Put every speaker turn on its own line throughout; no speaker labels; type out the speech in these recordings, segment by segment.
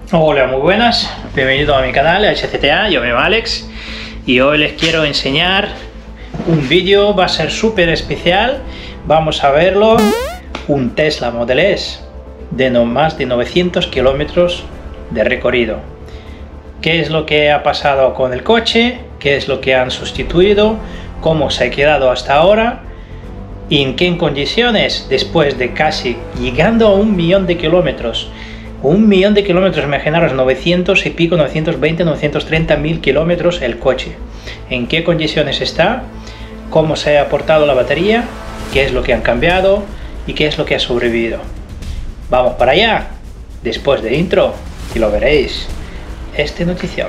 Hola, muy buenas, bienvenido a mi canal HCTA, yo me llamo Alex y hoy les quiero enseñar un vídeo, va a ser súper especial, vamos a verlo, un Tesla Model S de no más de 900 kilómetros de recorrido. ¿Qué es lo que ha pasado con el coche? ¿Qué es lo que han sustituido? ¿Cómo se ha quedado hasta ahora? ¿Y en qué condiciones después de casi llegando a 1.000.000 de kilómetros? 1.000.000 de kilómetros, imaginaros, 900 y pico, 920, 930.000 kilómetros el coche. ¿En qué condiciones está? ¿Cómo se ha aportado la batería? ¿Qué es lo que han cambiado? ¿Y qué es lo que ha sobrevivido? Vamos para allá, después de intro, y lo veréis. Esta notición.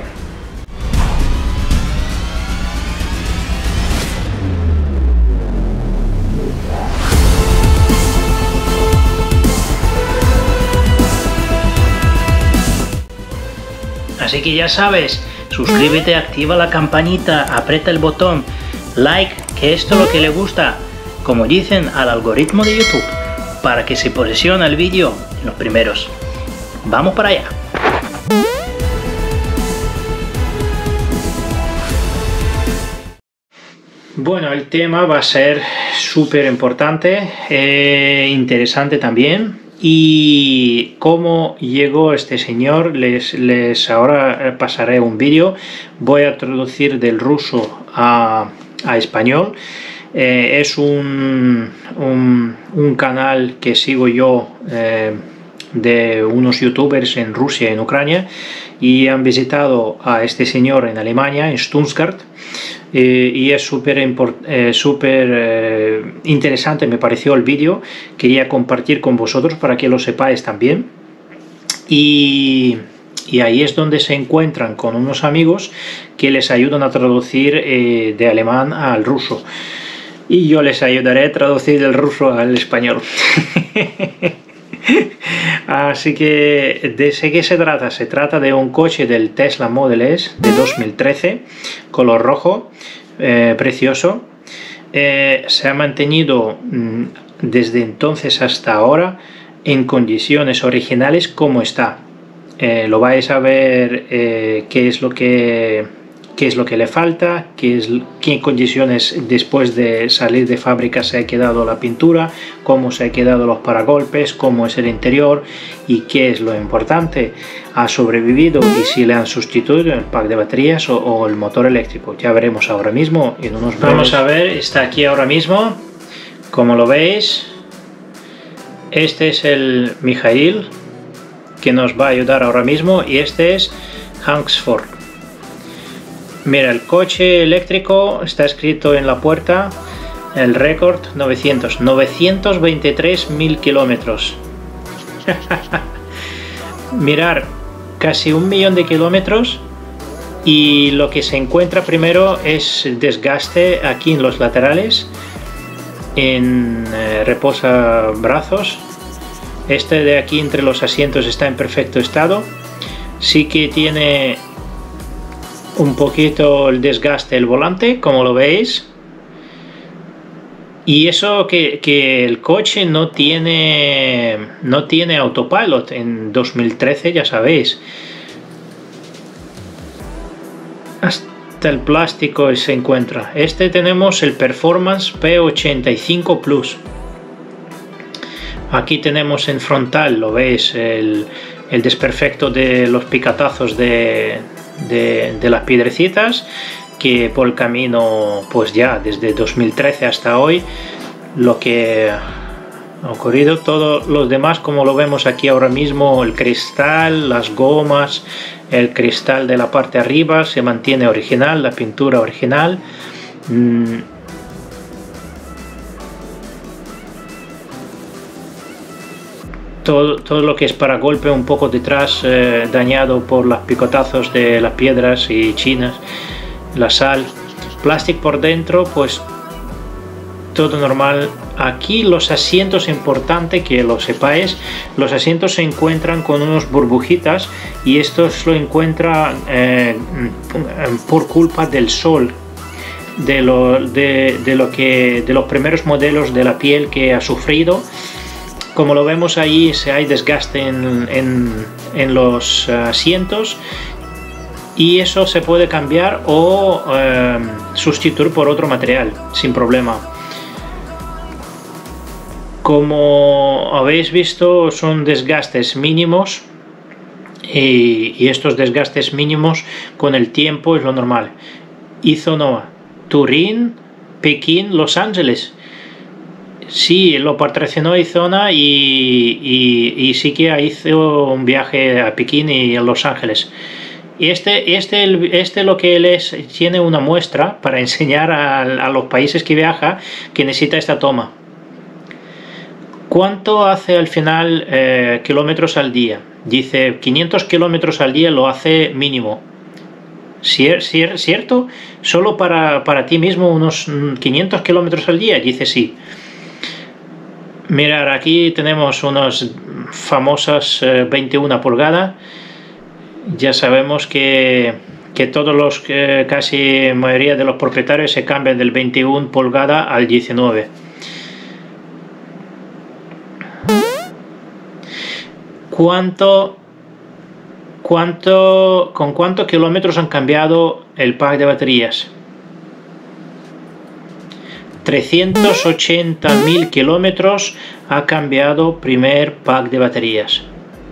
Así que ya sabes, suscríbete, activa la campanita, aprieta el botón like, que esto es lo que le gusta, como dicen, al algoritmo de YouTube, para que se posicione el vídeo en los primeros. Vamos para allá. Bueno, el tema va a ser súper importante, interesante también. Y cómo llegó este señor, ahora pasaré un vídeo, voy a traducir del ruso a español. Es un canal que sigo yo de unos youtubers en Rusia y en Ucrania, y han visitado a este señor en Alemania, en Stuttgart, y es súper interesante, me pareció el vídeo, quería compartir con vosotros para que lo sepáis también. Y ahí es donde se encuentran con unos amigos que les ayudan a traducir de alemán al ruso, y yo les ayudaré a traducir del ruso al español. Así que, ¿de qué se trata? Se trata de un coche del Tesla Model S de 2013, color rojo, precioso. Se ha mantenido desde entonces hasta ahora en condiciones originales como está. Lo vais a ver qué es lo que le falta, qué condiciones después de salir de fábrica se ha quedado la pintura, cómo se ha quedado los paragolpes, cómo es el interior y qué es lo importante, ha sobrevivido y si le han sustituido el pack de baterías o el motor eléctrico. Ya veremos ahora mismo en unos breves. Vamos a ver, está aquí ahora mismo, como lo veis. Este es el Mijail, que nos va a ayudar ahora mismo, y este es Hansford. Mira, el coche eléctrico está escrito en la puerta, el récord 923.000 kilómetros. Mirar, casi 1.000.000 de kilómetros, y lo que se encuentra primero es desgaste aquí en los laterales, en reposabrazos. Este de aquí entre los asientos está en perfecto estado, sí que tiene un poquito el desgaste el volante, como lo veis, y eso que el coche no tiene autopilot en 2013, ya sabéis. Hasta el plástico se encuentra. Este tenemos el Performance P85 Plus. Aquí tenemos en frontal, lo veis, el desperfecto de los picatazos de las piedrecitas, que por el camino, pues ya desde 2013 hasta hoy, lo que ha ocurrido. Todos los demás, como lo vemos aquí ahora mismo, el cristal, las gomas, el cristal de la parte de arriba se mantiene original, la pintura original. Todo lo que es paragolpe un poco detrás, dañado por los picotazos de las piedras y chinas, la sal. Plástico por dentro, pues todo normal. Aquí los asientos, importante que lo sepáis, los asientos se encuentran con unos burbujitas, y esto lo encuentra por culpa del sol, de los primeros modelos de la piel que ha sufrido. Como lo vemos ahí, si hay desgaste en los asientos, y eso se puede cambiar o sustituir por otro material sin problema. Como habéis visto, son desgastes mínimos, y estos desgastes mínimos con el tiempo es lo normal. Hizo Noah Turín, Pekín, Los Ángeles. Sí, lo patrocinó Izona y sí que hizo un viaje a Pekín y a Los Ángeles. Lo que él es, tiene una muestra para enseñar a los países que viaja que necesita esta toma. ¿Cuánto hace al final kilómetros al día? Dice 500 kilómetros al día lo hace mínimo. ¿Cierto? ¿Solo para ti mismo unos 500 kilómetros al día? Dice sí. Mirar, aquí tenemos unas famosas 21 pulgadas. Ya sabemos que todos los, casi mayoría de los propietarios se cambian del 21 pulgada al 19. ¿Con cuántos kilómetros han cambiado el pack de baterías? 380.000 kilómetros ha cambiado primer pack de baterías.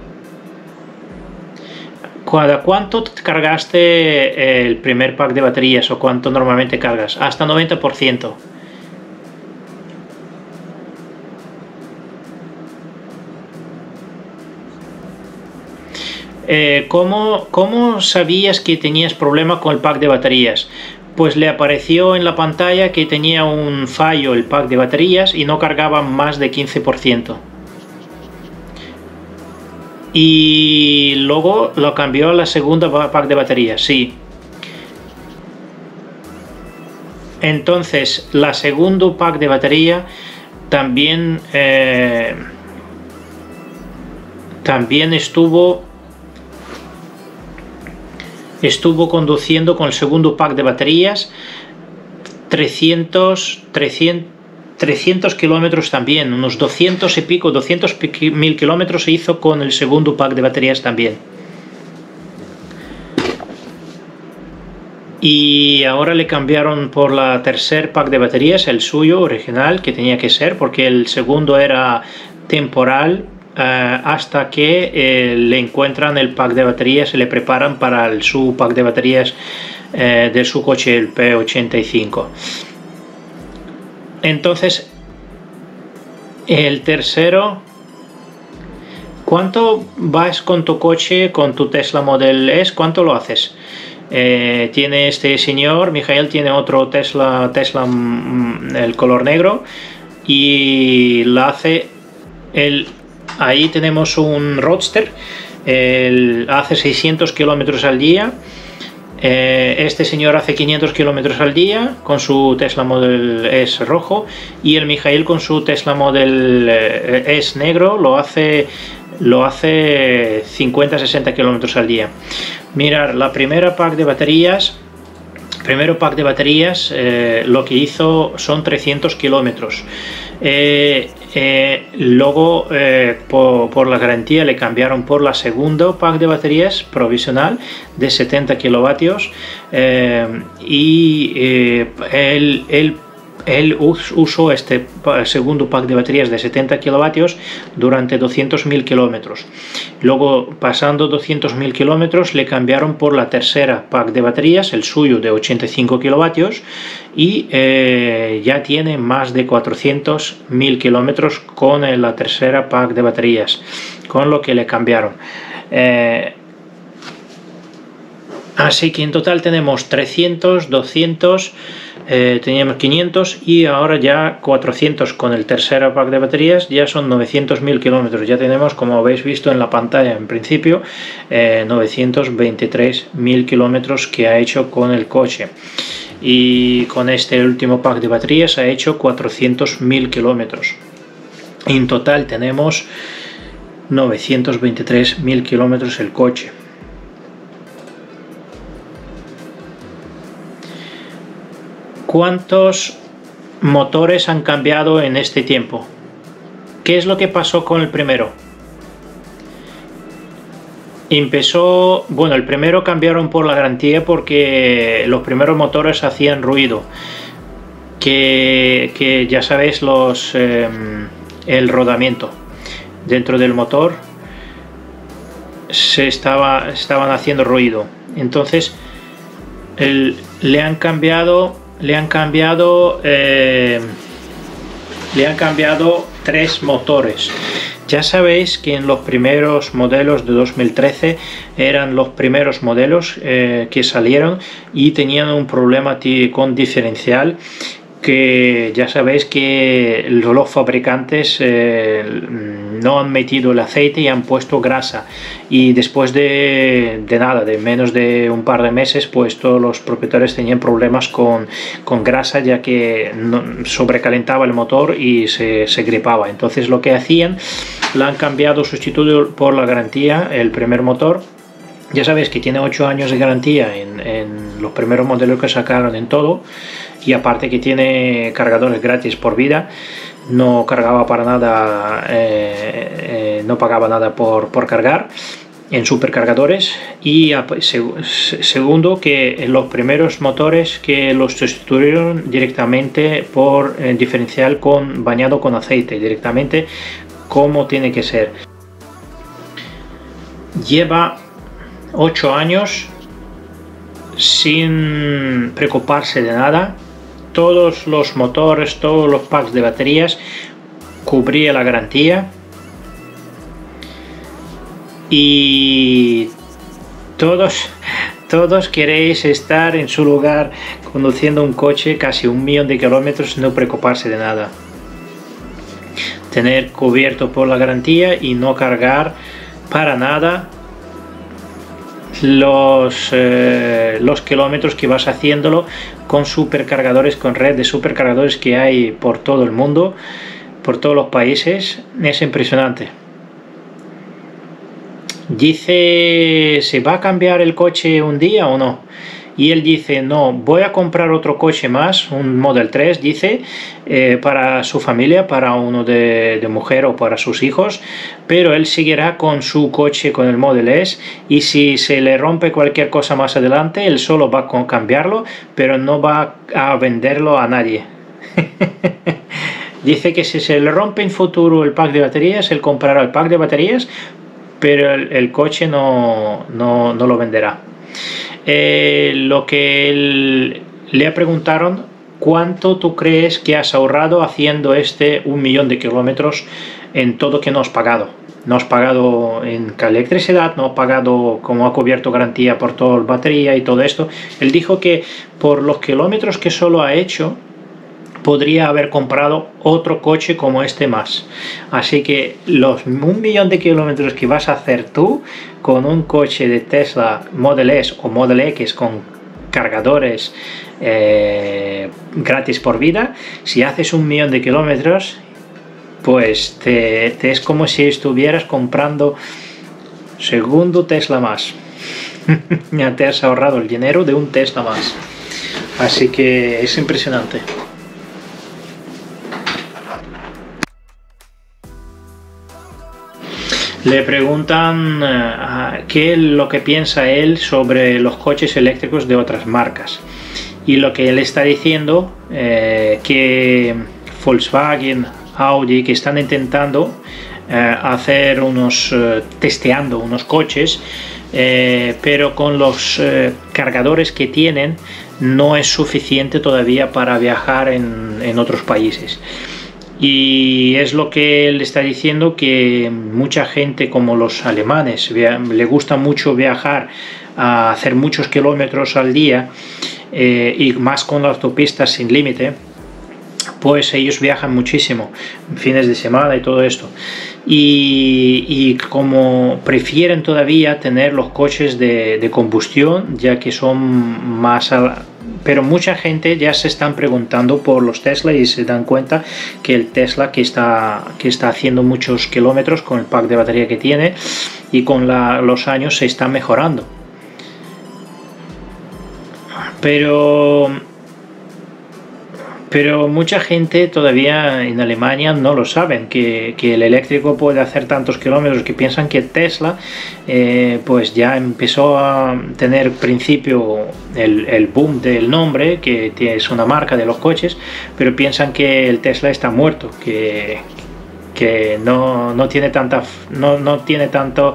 ¿Cuánto cargaste el primer pack de baterías o cuánto normalmente cargas? Hasta 90%. ¿Cómo sabías que tenías problema con el pack de baterías? Pues le apareció en la pantalla que tenía un fallo el pack de baterías y no cargaba más de 15%. Y luego lo cambió a la segunda pack de baterías, sí. Entonces, la segunda pack de batería también estuvo conduciendo con el segundo pack de baterías 300 kilómetros también, unos 200 y pico, 200.000 kilómetros se hizo con el segundo pack de baterías también. Y ahora le cambiaron por la tercer pack de baterías, el suyo original, que tenía que ser, porque el segundo era temporal, hasta que le encuentran el pack de baterías y le preparan para su pack de baterías de su coche, el P85. Entonces, el tercero, ¿cuánto vas con tu coche, con tu Tesla Model S? ¿Cuánto lo haces? Tiene este señor, Mijael, tiene otro Tesla el color negro, y la hace ahí tenemos un Roadster, hace 600 kilómetros al día. Este señor hace 500 kilómetros al día con su Tesla Model S rojo, y el Mijael con su Tesla Model S negro lo hace 50-60 kilómetros al día. Mirar, la primera pack de baterías, lo que hizo son 300 kilómetros. Luego por la garantía le cambiaron por la segunda pack de baterías provisional de 70 kilovatios, y él usó este segundo pack de baterías de 70 kilovatios durante 200.000 kilómetros. Luego, pasando 200.000 kilómetros, le cambiaron por la tercera pack de baterías, el suyo de 85 kilovatios, y ya tiene más de 400.000 kilómetros con la tercera pack de baterías, con lo que le cambiaron. Así que en total tenemos 300, 200, teníamos 500 y ahora ya 400 con el tercer pack de baterías, ya son 900.000 kilómetros. Ya tenemos, como habéis visto en la pantalla en principio, 923.000 kilómetros que ha hecho con el coche. Y con este último pack de baterías ha hecho 400.000 kilómetros. En total tenemos 923.000 kilómetros el coche. ¿Cuántos motores han cambiado en este tiempo? ¿Qué es lo que pasó con el primero? Empezó, bueno, el primero cambiaron por la garantía porque los primeros motores hacían ruido, que ya sabéis, el rodamiento dentro del motor estaban haciendo ruido. Entonces le han cambiado 3 motores. Ya sabéis que en los primeros modelos de 2013 eran los primeros modelos que salieron y tenían un problema con diferencial, que ya sabéis que los fabricantes no han metido el aceite y han puesto grasa, y después de menos de un par de meses, pues todos los propietarios tenían problemas con grasa, ya que sobrecalentaba el motor y se gripaba. Entonces lo que hacían, la han cambiado, sustituido por la garantía el primer motor. Ya sabéis que tiene 8 años de garantía en los primeros modelos que sacaron en todo, y aparte que tiene cargadores gratis por vida. No cargaba para nada, no pagaba nada por cargar en supercargadores. Y segundo, que los primeros motores que los sustituyeron directamente por diferencial bañado con aceite, directamente como tiene que ser. Lleva 8 años sin preocuparse de nada. Todos los motores, todos los packs de baterías cubría la garantía, y todos queréis estar en su lugar conduciendo un coche casi 1 millón de kilómetros, no preocuparse de nada, tener cubierto por la garantía y no cargar para nada los kilómetros que vas haciéndolo con supercargadores, con red de supercargadores que hay por todo el mundo, por todos los países. Es impresionante. Dice, ¿se va a cambiar el coche un día o no? Y él dice, no, voy a comprar otro coche más, un Model 3, dice, para su familia, para uno de mujer o para sus hijos, pero él seguirá con su coche, con el Model S, y si se le rompe cualquier cosa más adelante, él solo va a cambiarlo, pero no va a venderlo a nadie. Dice que si se le rompe en futuro el pack de baterías, él comprará el pack de baterías, pero el coche no lo venderá. Lo que le preguntaron, ¿cuánto tú crees que has ahorrado haciendo 1 millón de kilómetros en todo que no has pagado? No has pagado en electricidad, no has pagado, como ha cubierto garantía por toda la batería y todo esto. Él dijo que por los kilómetros que solo ha hecho, podría haber comprado otro coche como este más. Así que los 1 millón de kilómetros que vas a hacer tú con un coche de Tesla Model S o Model X con cargadores gratis por vida, si haces 1 millón de kilómetros, pues es como si estuvieras comprando segundo Tesla más. Ya te has ahorrado el dinero de un Tesla más. Así que es impresionante. Le preguntan qué es lo que piensa él sobre los coches eléctricos de otras marcas, y lo que él está diciendo, que Volkswagen, Audi, que están intentando hacer testeando unos coches, pero con los cargadores que tienen no es suficiente todavía para viajar en otros países. Y es lo que él está diciendo, que mucha gente, como los alemanes, le gusta mucho viajar, a hacer muchos kilómetros al día, y más con las autopistas sin límite, pues ellos viajan muchísimo, fines de semana y todo esto. Y como prefieren todavía tener los coches de combustión, ya que son más... Pero mucha gente ya se están preguntando por los Tesla y se dan cuenta que el Tesla que está haciendo muchos kilómetros con el pack de batería que tiene, y con los años se está mejorando. Pero Pero mucha gente todavía en Alemania no lo saben, que el eléctrico puede hacer tantos kilómetros, que piensan que Tesla pues ya empezó a tener principio el boom del nombre, que es una marca de los coches, pero piensan que el Tesla está muerto, que no tiene tanta no tiene tanto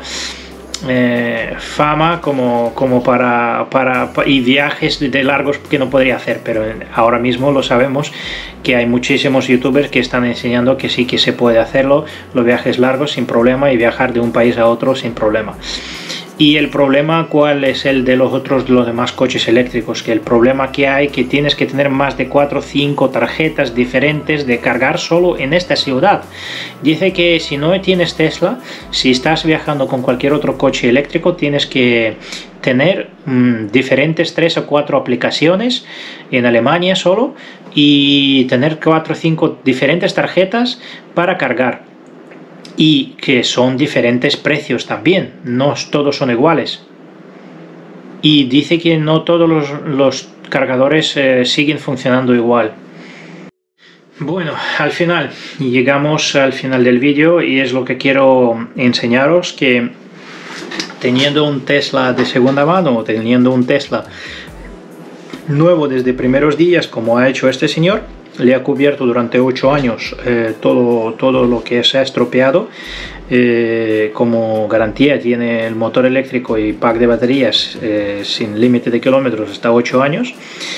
fama como para y viajes de largos que no podría hacer, pero ahora mismo lo sabemos, que hay muchísimos youtubers que están enseñando que sí que se puede hacerlo, los viajes largos sin problema, y viajar de un país a otro sin problema. Y el problema, ¿cuál es el de los demás coches eléctricos? Que el problema que hay, que tienes que tener más de 4 o 5 tarjetas diferentes de cargar solo en esta ciudad. Dice que si no tienes Tesla, si estás viajando con cualquier otro coche eléctrico, tienes que tener diferentes 3 o 4 aplicaciones en Alemania solo, y tener 4 o 5 diferentes tarjetas para cargar. Y que son diferentes precios también, no todos son iguales. Y dice que no todos los cargadores siguen funcionando igual. Bueno, al final, llegamos al final del vídeo, y es lo que quiero enseñaros, que teniendo un Tesla de segunda mano, o teniendo un Tesla nuevo desde primeros días, como ha hecho este señor, le ha cubierto durante 8 años todo lo que se ha estropeado. Como garantía tiene el motor eléctrico y pack de baterías sin límite de kilómetros hasta 8 años.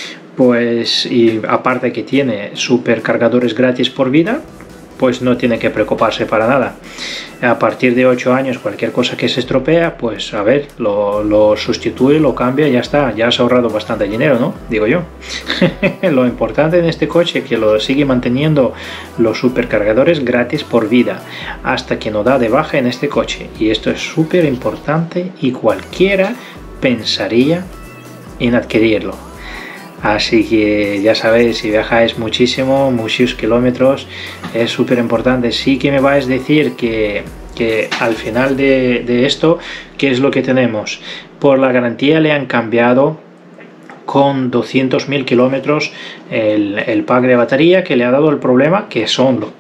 Pues, y aparte que tiene supercargadores gratis por vida, pues no tiene que preocuparse para nada. A partir de 8 años, cualquier cosa que se estropea, pues a ver, lo sustituye, lo cambia y ya está. Ya has ahorrado bastante dinero, ¿no? Digo yo. Lo importante en este coche es que lo sigue manteniendo los supercargadores gratis por vida, hasta que no da de baja en este coche. Y esto es súper importante, y cualquiera pensaría en adquirirlo. Así que ya sabéis, si viajáis muchos kilómetros, es súper importante. Sí que me vais a decir que al final de esto, ¿qué es lo que tenemos? Por la garantía le han cambiado con 200.000 kilómetros el pack de batería, que le ha dado el problema, que son los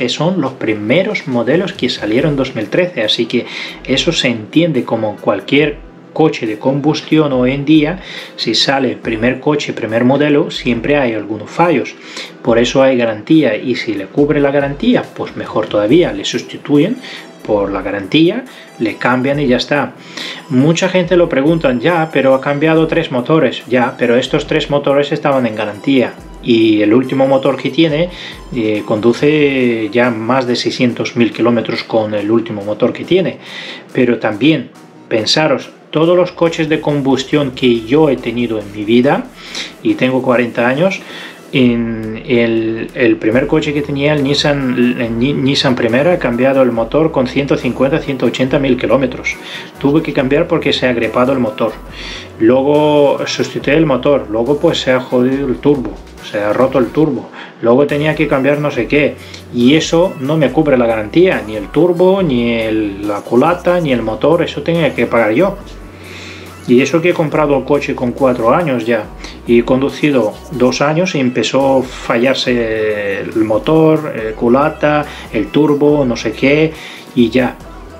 primeros modelos que salieron en 2013. Así que eso se entiende como cualquier coche de combustión hoy en día. Si sale el primer coche, primer modelo, siempre hay algunos fallos, por eso hay garantía, y si le cubre la garantía, pues mejor todavía, le sustituyen por la garantía, le cambian y ya está. Mucha gente lo preguntan, ya, pero ha cambiado 3 motores, ya, pero estos 3 motores estaban en garantía, y el último motor que tiene conduce ya más de 600.000 kilómetros con el último motor que tiene. Pero también, pensaros, todos los coches de combustión que yo he tenido en mi vida, y tengo 40 años, en el primer coche que tenía, el Nissan Primera, he cambiado el motor con 150-180.000 kilómetros. Tuve que cambiar porque se ha agripado el motor. Luego sustituí el motor, luego pues se ha jodido el turbo, se ha roto el turbo, luego tenía que cambiar no sé qué, y eso no me cubre la garantía, ni el turbo, ni la culata, ni el motor, eso tenía que pagar yo. Y eso que he comprado el coche con 4 años ya, y he conducido 2 años y empezó a fallarse el motor, el culata, el turbo, no sé qué, y ya.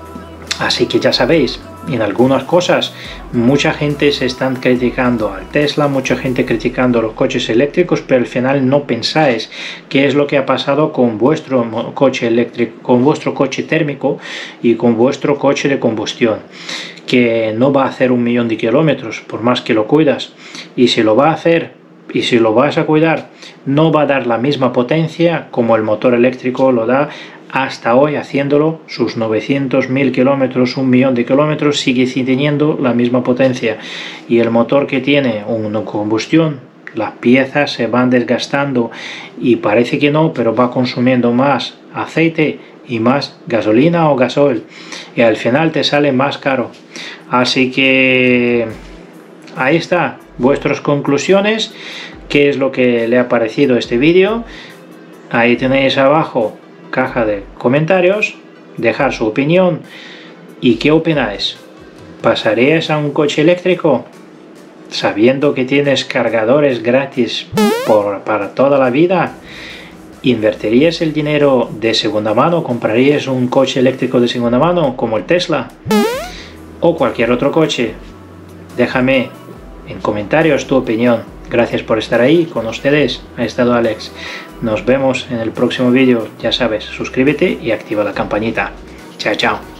Así que ya sabéis, en algunas cosas mucha gente se están criticando al Tesla, mucha gente criticando los coches eléctricos, pero al final no pensáis qué es lo que ha pasado con vuestro coche eléctrico, con vuestro coche térmico y con vuestro coche de combustión, que no va a hacer 1.000.000 de kilómetros por más que lo cuidas, y si lo va a hacer y si lo vas a cuidar, no va a dar la misma potencia como el motor eléctrico lo da. Hasta hoy, haciéndolo sus 900.000 kilómetros, 1.000.000 de kilómetros, sigue teniendo la misma potencia. Y el motor que tiene una combustión, las piezas se van desgastando, y parece que no, pero va consumiendo más aceite y más gasolina o gasoil, y al final te sale más caro. Así que ahí está, vuestras conclusiones, qué es lo que le ha parecido este vídeo. Ahí tenéis abajo caja de comentarios, dejar su opinión y qué opináis. ¿Pasaríais a un coche eléctrico? sabiendo que tienes cargadores gratis para toda la vida, ¿invertirías el dinero de segunda mano? ¿Comprarías un coche eléctrico de segunda mano como el Tesla o cualquier otro coche? Déjame en comentarios tu opinión. Gracias por estar ahí. Con ustedes ha estado Alex. Nos vemos en el próximo vídeo. Ya sabes, suscríbete y activa la campanita. Chao, chao.